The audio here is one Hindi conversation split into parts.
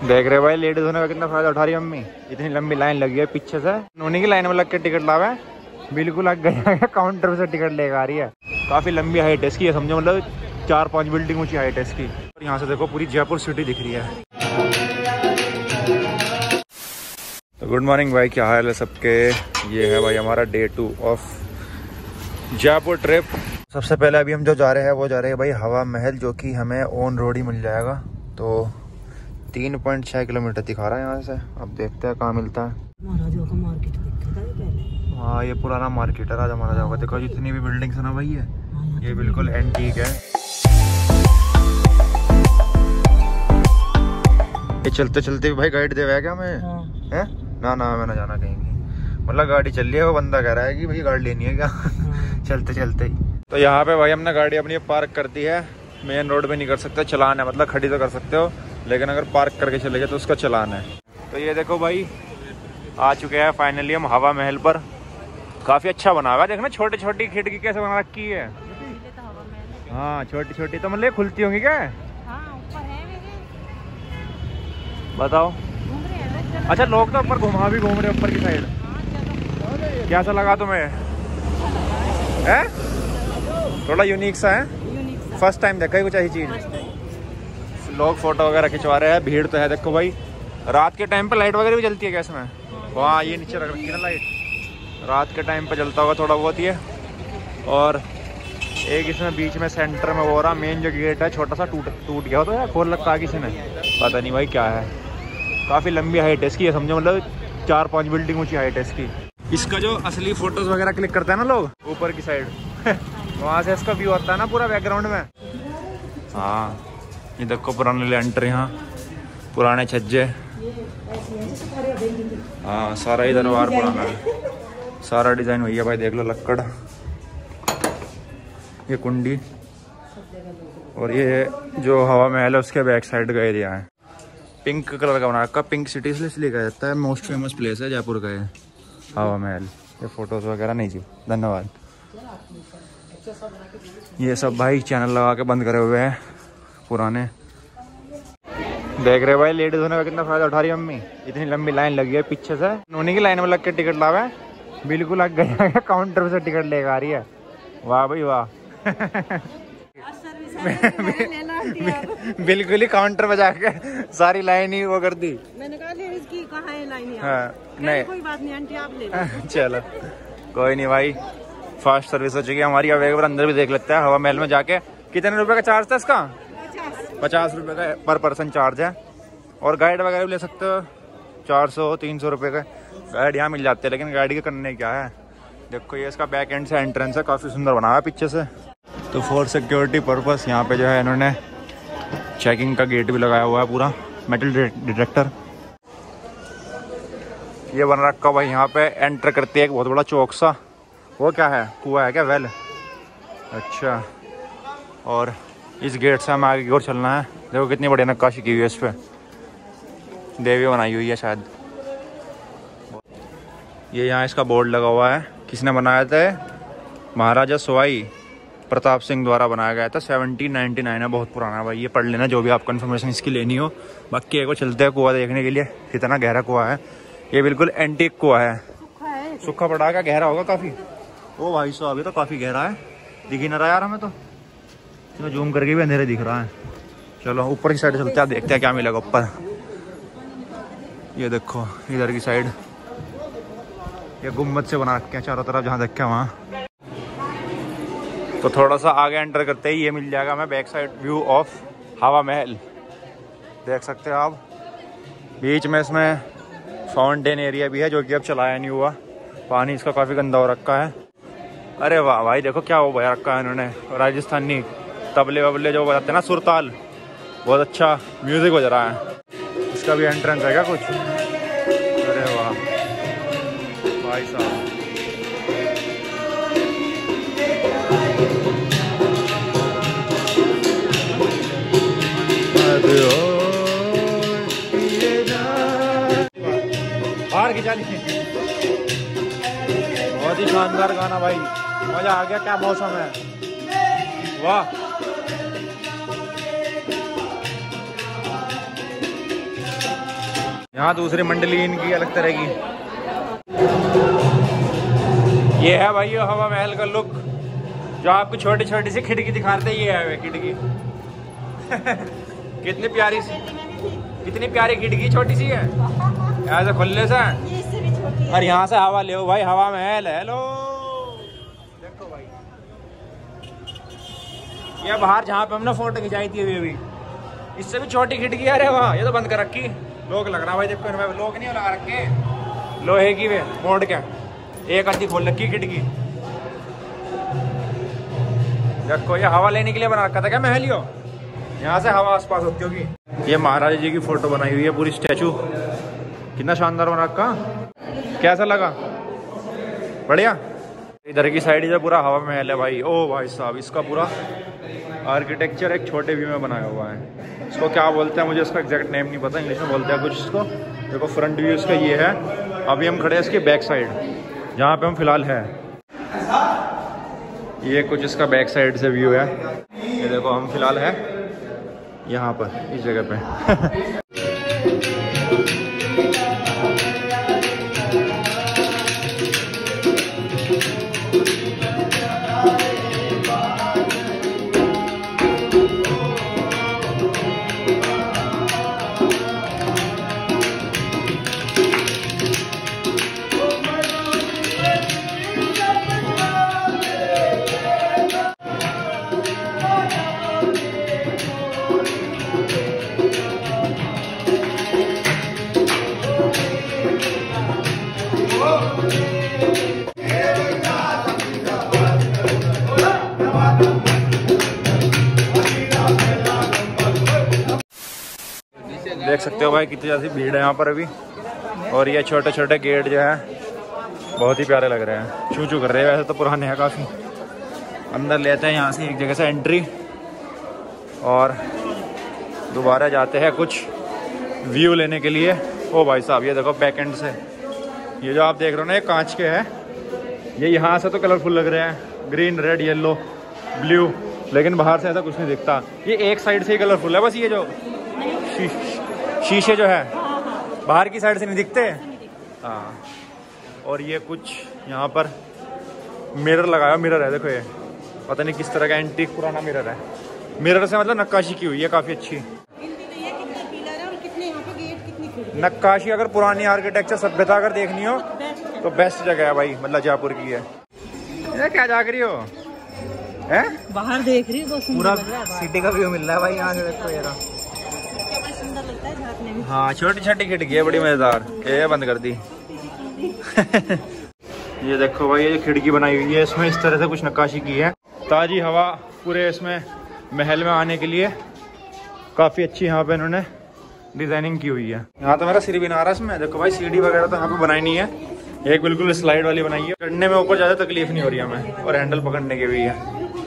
देख रहे भाई लेडीज होने का कितना फायदा उठा रही है मम्मी। इतनी लंबी लाइन लगी है पीछे से, उन्हीं की लाइन में लग के टिकट लावे, बिल्कुल आगे काउंटर से टिकट लेकर आ रही है। काफी लंबी हाइट है इसकी, समझो मतलब 4-5 बिल्डिंग ऊंची हाइट है इसकी। और यहाँ से देखो पूरी जयपुर सिटी दिख रही है। तो गुड मॉर्निंग भाई, क्या हाल है सबके। ये है भाई हमारा Day 2 ऑफ जयपुर ट्रिप। सबसे पहले अभी हम जो जा रहे हैं वो जा रहे हैं भाई हवा महल, जो कि हमें ऑन रोड ही मिल जाएगा। तो 3.6 किलोमीटर दिखा रहा है यहाँ से। अब देखते हैं कहाँ मिलता है। महाराजा का मार्केट देखा था पहले। हाँ ये पुराना मार्केट है राजा महाराजा का। देखो जितनी भी बिल्डिंग्स है ना भाई ये बिल्कुल एंटीक है। ये चलते चलते भी भाई गाइड देगा क्या हमें? है ना मैं ना जाना कहीं भी। मतलब गाड़ी चल रही है, वो बंदा कह रहा है कि भाई गाड़ी लेनी है क्या? चलते चलते ही। तो यहाँ पे भाई हमने गाड़ी अपनी पार्क कर दी है। मेन रोड पे नहीं कर सकते, चलान है, मतलब खड़ी तो कर सकते हो, लेकिन अगर पार्क करके चले गए तो उसका चलान है। तो ये देखो भाई आ चुके हैं फाइनली हम हवा महल पर। काफी अच्छा बना हुआ है, देखना छोटी छोटी खिड़की कैसे बना रखी है। हाँ छोटी छोटी, तो मतलब खुलती होंगी क्या? बताओ। अच्छा लोग तो ऊपर घूम रहे ऊपर की साइड। कैसा लगा तुम्हें? है थोड़ा यूनिक सा है, फर्स्ट टाइम देखा है कुछ ऐसी चीज। लोग फोटो वगैरह खिंचवा रहे हैं, भीड़ तो है। देखो भाई रात के टाइम पे लाइट वगैरह भी जलती है क्या इसमें? वहाँ ये नीचे रख रखी है ना लाइट, रात के टाइम पे जलता होगा थोड़ा बहुत ये। और एक इसमें बीच में सेंटर में वो रहा मेन जो गेट है छोटा सा टूट गया हो तो यार खोल रखा है किसी ने, पता नहीं भाई क्या है। काफ़ी लंबी हाइट है इसकी, समझो मतलब 4-5 बिल्डिंग ऊंची हाइट है इसकी। इसका जो असली फोटोज वगैरह क्लिक करते हैं ना लोग ऊपर की साइड वहाँ से इसका व्यू आता है ना पूरा बैकग्राउंड में। हाँ ये देखो पुराने लेंटर, यहाँ पुराने छज्जे। हाँ सारा ही दरबार पुराना है, सारा डिजाइन हुई है भाई। देख लो लक्कड़, ये कुंडी, और ये जो हवा महल है उसके बैक साइड का एरिया है। पिंक कलर का बना रखा, पिंक सिटी इसलिए कहा जाता है। मोस्ट फेमस प्लेस है जयपुर का ये हवा महल। ये फोटोज वगैरह नहीं जी, धन्यवाद। ये सब भाई चैनल लगा के बंद करे हुए हैं पुराने। देख रहे भाई लेडीज होने का कितना फायदा उठा रही है मम्मी। इतनी लंबी लाइन लगी है पीछे से, उन्हीं की लाइन में लग के टिकट लावे, बिल्कुल आगे काउंटर से टिकट लेकर आ रही है। वाह भाई वाह बिल्कुल ही काउंटर पे जाके सारी लाइन ही वो कर दी। मैंने कहा की कहाँ है लाइन? हाँ नहीं कोई बात नहीं आंटी आप ले चलो कोई नहीं भाई, फास्ट सर्विस हो चुकी है हमारी। अब एक बार अंदर भी देख लेते हैं हवा महल में जाके। कितने रुपए का चार्ज था इसका? 50 रुपये का पर पर्सन चार्ज है। और गाइड वगैरह भी ले सकते हो, 400-300 रुपये का गाइड यहाँ मिल जाते हैं। लेकिन गाड़ी के करने क्या है, देखो ये इसका बैक एंड से एंट्रेंस है, काफ़ी सुंदर बना है पीछे से। तो फॉर सिक्योरिटी पर्पस यहाँ पे जो है इन्होंने चेकिंग का गेट भी लगाया हुआ है, पूरा मेटल डिटेक्टर। ये बन रखा भाई यहाँ पे एंटर करते एक बहुत बड़ा चौक सा। वो क्या है, कुआं है क्या? वेल अच्छा। और इस गेट से हमें आगे की ओर चलना है। देखो कितनी बढ़िया नक्काशी की हुई है इस पर, देवी बनाई हुई है शायद। ये यहाँ इसका बोर्ड लगा हुआ है, किसने बनाया था? महाराजा सवाई प्रताप सिंह द्वारा बनाया गया था। 1799 है, बहुत पुराना है भाई। ये पढ़ लेना जो भी आपको इन्फॉर्मेशन इसकी लेनी हो। बाकी एक बार चलते हैं कुआं देखने के लिए, कितना गहरा कुआं है। ये बिल्कुल एंटीक कुआं है, सूखा पड़ा का गहरा होगा काफ़ी। ओ भाई साहब ये तो काफ़ी गहरा है, दिख ही ना रहा यार हमें तो जूम करके भी अंधेरे दिख रहा है। चलो ऊपर की साइड चलते हैं, देखते हैं क्या मिलेगा ऊपर। ये देखो इधर की साइड ये गुम्बद से बना रखे हैं चारों तरफ, जहाँ देखे वहाँ। तो थोड़ा सा आगे एंटर करते ही ये मिल जाएगा हमें बैक साइड व्यू ऑफ हवा महल। देख सकते हो आप, बीच में इसमें फाउंटेन एरिया भी है, जो कि अब चलाया नहीं हुआ। पानी इसका काफ़ी गंदा हो रखा है। अरे वाह भाई देखो क्या वो बजा रखा है इन्होंने, राजस्थानी तबले वबले जो बजाते हैं ना, सुरताल, बहुत अच्छा म्यूजिक बज रहा है। इसका भी एंट्रेंस है क्या कुछ? अरे वाह भाई साहब, बाहर खिंचा ली। बहुत ही शानदार गाना भाई, मजा आ गया। क्या मौसम है, वाह। यहाँ दूसरी मंडली इनकी अलग तरह की। ये है भाई हवा महल का लुक, जो आपको छोटी छोटी सी खिड़की दिखाते ही है वे खिड़की। कितनी प्यारी खिड़की, छोटी सी है ऐसे खुलने से। और यहाँ से हवा ले भाई, हवा महल है। लो देखो भाई, ये बाहर जहाँ पे हमने फोटो खिंचाई थी अभी, इससे भी छोटी खिड़की है। अरे वाह, ये तो बंद कर रखी, लोग लग रहा भाई। देखो लोग नहीं लगा रखे, लोहे की वे मोड़ के एक आधी खोल रखी खिड़की। देखो, ये हवा लेने के लिए बना रखा था क्या महलियो? यहाँ से हवा आसपास होती होगी। ये महाराजा जी की फोटो बनाई हुई है पूरी स्टैचू, कितना शानदार बना रखा। कैसा लगा? बढ़िया। इधर की साइड जो पूरा हवा महल है भाई। ओ भाई साहब, इसका पूरा आर्किटेक्चर एक छोटे व्यू में बनाया हुआ है। इसको क्या बोलते हैं, मुझे इसका एग्जैक्ट नेम नहीं पता, इंग्लिश में बोलते हैं कुछ इसको। देखो फ्रंट व्यू इसका ये है। अभी हम खड़े हैं इसके बैक साइड, जहाँ पे हम फिलहाल है। ये कुछ इसका बैक साइड से व्यू है। ये देखो, हम फिलहाल है यहाँ पर इस जगह पे। देख सकते हो भाई कितनी ज़्यादा भीड़ है यहाँ पर अभी। और ये छोटे छोटे गेट जो है बहुत ही प्यारे लग रहे हैं, चू चू कर रहे हैं। वैसे तो पुराने हैं काफ़ी। अंदर लेते हैं यहाँ से एक जगह से एंट्री और दोबारा जाते हैं कुछ व्यू लेने के लिए। ओ भाई साहब, ये देखो बैक एंड से ये जो आप देख रहे हो ना, ये कांच के है। ये यहाँ से तो कलरफुल लग रहे हैं, ग्रीन रेड येलो ब्लू, लेकिन बाहर से ऐसा कुछ नहीं दिखता। ये एक साइड से ही कलरफुल है बस। ये जो शीशे जो है बाहर की साइड से नहीं दिखते। हाँ, और ये कुछ यहाँ पर मिरर लगाया। मिरर है देखो, ये पता नहीं किस तरह का एंटीक पुराना मिरर है। मिरर से मतलब नक्काशी की हुई है काफ़ी अच्छी नक्काशी। अगर पुरानी आर्किटेक्चर सभ्यता अगर देखनी हो तो बेस्ट जगह है भाई, मतलब जयपुर की है। ये क्या जाग रही हो? है बाहर देख रही हो, पूरा सिटी का व्यू मिल रहा है भाई यहाँ से। देखो ये हाँ, छोटी छोटी खिड़की है, बड़ी मजेदार। ये बंद कर दी। ये देखो भाई, ये खिड़की बनाई हुई है, इसमें इस तरह से कुछ नक्काशी की है। ताजी हवा पूरे इसमें महल में आने के लिए काफ़ी अच्छी यहाँ पे इन्होंने डिजाइनिंग की हुई है। यहाँ तो मेरा सिर भी ना आ रहा इसमें। देखो भाई, सीढ़ी वगैरह तो यहाँ पे बनाई नहीं है, एक बिल्कुल स्लाइड वाली बनाई है। चढ़ने में ऊपर ज़्यादा तकलीफ नहीं हो रही हमें, और हैंडल पकड़ने के भी है।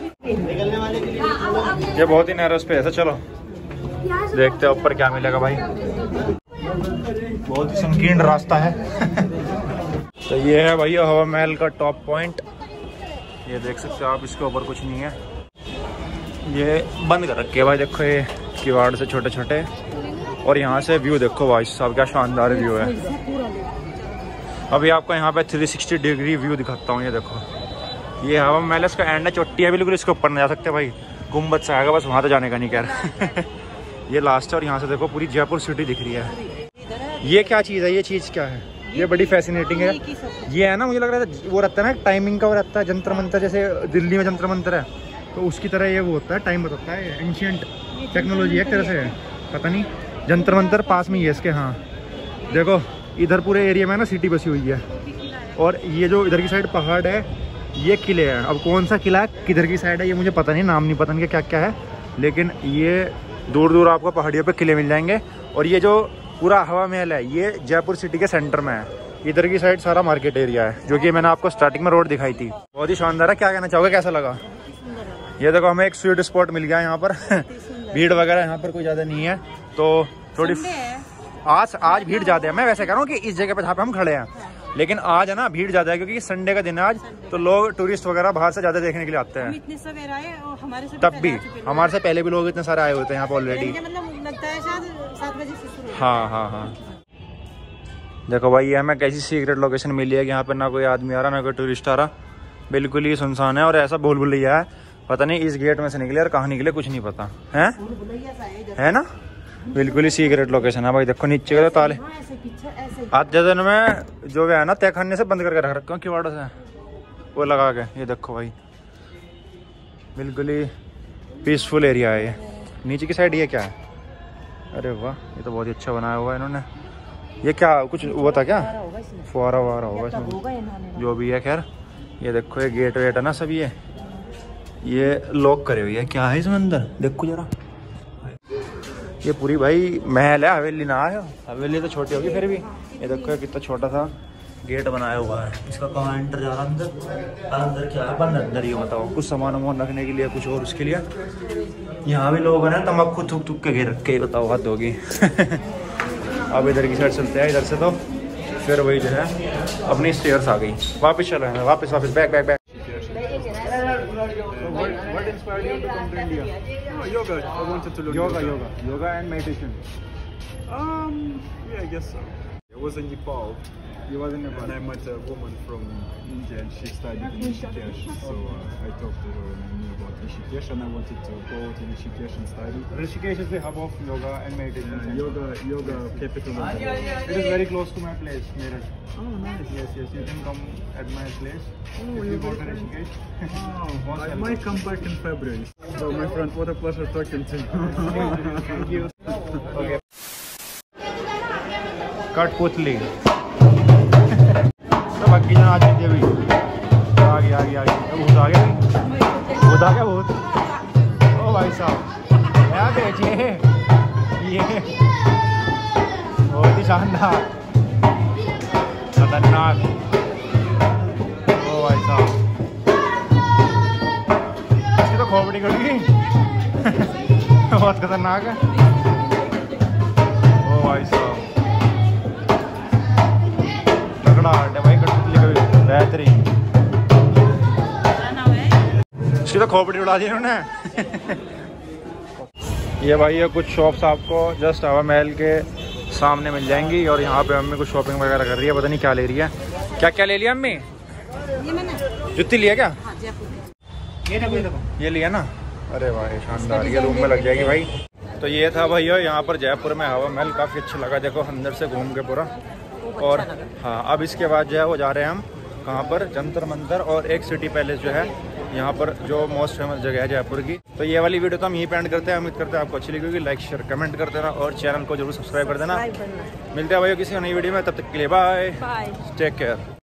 ये बहुत ही नैरो स्पेस है। चलो देखते हैं ऊपर क्या मिलेगा भाई। बहुत ही संकीर्ण रास्ता है। तो ये है भाई हवा महल का टॉप पॉइंट। ये देख सकते हो आप, इसके ऊपर कुछ नहीं है, ये बंद कर रखे भाई। देखो ये किवाड़ से छोटे छोटे, और यहाँ से व्यू देखो भाई साहब, क्या शानदार व्यू है। अभी आपको यहाँ पे 360 डिग्री व्यू दिखाता हूँ। ये देखो, ये हवा महल इसका एंड है, चोटी है बिल्कुल। इसके ऊपर नहीं जा सकते भाई, गुम्बद से आएगा बस, वहाँ तो जाने का नहीं कह रहा। ये लास्ट है, और यहाँ से देखो पूरी जयपुर सिटी दिख रही है। ये क्या चीज़ है? ये चीज़ क्या है? ये बड़ी फैसिनेटिंग है। ये है ना, मुझे लग रहा है वो रहता है ना टाइमिंग का, वो रहता है जंतर मंतर, जैसे दिल्ली में जंतर मंतर है, तो उसकी तरह ये वो होता है, टाइम बताता है। एंशियंट टेक्नोलॉजी है एक तरह से, पता नहीं। जंतर मंतर पास में ही है इसके। हाँ देखो, इधर पूरे एरिया में ना सिटी बसी हुई है, और ये जो इधर की साइड पहाड़ है, ये किले हैं। अब कौन सा किला है किधर की साइड है ये मुझे पता नहीं, नाम नहीं पता इनके क्या क्या है, लेकिन ये दूर दूर आपको पहाड़ियों पे किले मिल जाएंगे। और ये जो पूरा हवा महल है, ये जयपुर सिटी के सेंटर में है। इधर की साइड सारा मार्केट एरिया है, जो कि मैंने आपको स्टार्टिंग में रोड दिखाई थी। बहुत ही शानदार है। क्या कहना चाहोगे, कैसा लगा? ये देखो, हमें एक स्वीट स्पॉट मिल गया यहाँ पर। भीड़ वगैरह यहाँ पर कोई ज़्यादा नहीं है, तो थोड़ी आज भीड़ ज़्यादा है। मैं वैसे कह रहा हूँ कि इस जगह पर जहाँ पे हम खड़े हैं, लेकिन आज है ना भीड़ ज़्यादा है, क्योंकि संडे का दिन है आज, तो लोग टूरिस्ट वगैरह बाहर से ज़्यादा देखने के लिए आते हैं। इतने सवेरे आए, और हमारे से तब भी हमारे से पहले भी लोग इतने सारे आए होते हैं यहाँ पर ऑलरेडी। मतलब लगता है शायद 7 बजे से शुरू। हाँ हाँ हाँ। देखो भाई, ये हमें कैसी सीक्रेट लोकेशन मिली है कि यहाँ पे ना कोई आदमी आ रहा ना कोई टूरिस्ट आ रहा, बिल्कुल ही सुनसान है। और ऐसा भूल भुलैया है, पता नहीं इस गेट में से निकले और कहाँ निकले कुछ नहीं पता है ना। बिल्कुल ही सीक्रेट लोकेशन है भाई। देखो नीचे के ताले आज जैसे में जो भी है ना तहखाने से बंद करके रख रखा हूँ किवाड़ों से वो लगा के। ये देखो भाई, बिल्कुल ही पीसफुल एरिया है ये। नीचे की साइड ये क्या है? अरे वाह, ये तो बहुत ही अच्छा बनाया हुआ है इन्होंने। ये क्या कुछ हुआ था क्या? फुहारा वुहारा होगा इसमें, जो भी है। खैर ये देखो, ये गेट वेट है ना सब, ये लॉक करे हुई है। क्या है इसमें अंदर? देखो जरा, ये पूरी भाई महल है, हवेली ना है। हवेली तो छोटी होगी फिर भी। ये देखो कितना छोटा सा गेट बनाया हुआ है। इसका कहाँ एंटर जा रहा है? अंदर क्या है? बंद अंदर ही। बताओ, कुछ सामान वामान रखने के लिए, कुछ और उसके लिए। यहाँ भी लोग हैं ना तम्बाकू थूक थूक के घेर रखे। बताओ हद होगी। अब इधर की साइड चलते हैं, इधर से तो फिर वही जो है अपनी स्टेयर्स आ गई। वापस चल रहे हैं, वापस back back back. What inspired you to come to India? Yoga. I wanted to learn yoga and meditation. Yeah, I guess so. I was in Nepal. You was in Nepal. And I met a woman from India and she studied in Rishikesh. So I talked to her and I knew about Rishikesh and I wanted to go to Rishikesh and study. Rishikesh is the hub of yoga and meditation. Yoga capital of the world. It is very close to my place, Meerut. Oh, nice. Yes, you can come at my place. Oh, if you go to Rishikesh. Oh, I might come back in February. So my friend, what a pleasure talking to you. Thank you. Okay. कठपुतली तो बाकी जना आ जाती है अभी। आ गया भूत आ गया। भूत आ गया भूत। ओ भाई साहब, क्या बेचे ये, बहुत ही शानदार खतरनाक। ओ भाई साहब, इसकी तो खोपड़ी कट गई। बहुत खतरनाक है। ओ भाई साहब, भाई कठपुतली का भी बेहतरीन। इसकी तो खोपड़ी उड़ा दी उन्होंने। ये भाई ये कुछ शॉप्स आपको जस्ट हवा महल के सामने मिल जाएंगी। और यहाँ पे अम्मी कुछ शॉपिंग वगैरह कर रही है, पता नहीं क्या ले रही है। क्या ले लिया अम्मी? जुत्ती लिया क्या? ये लिया ना? अरे भाई शानदार, ये रूम में लग जाएगी भाई। तो ये था भैया यहाँ पर जयपुर में हवा महल, काफ़ी अच्छा लगा। देखो अंदर से घूम के पूरा। और हाँ, अब इसके बाद जो है वो जा रहे हैं हम कहाँ पर? जंतर मंतर और एक सिटी पैलेस जो है यहाँ पर, जो मोस्ट फेमस जगह है जयपुर की। तो ये वाली वीडियो तो हम यहीं पे एंड करते हैं। उम्मीद करते हैं आपको अच्छी लगी। लाइक शेयर कमेंट कर देना और चैनल को जरूर सब्सक्राइब कर देना। मिलते हैं भाई किसी नई वीडियो में, तब तक के लिए बाय, टेक केयर।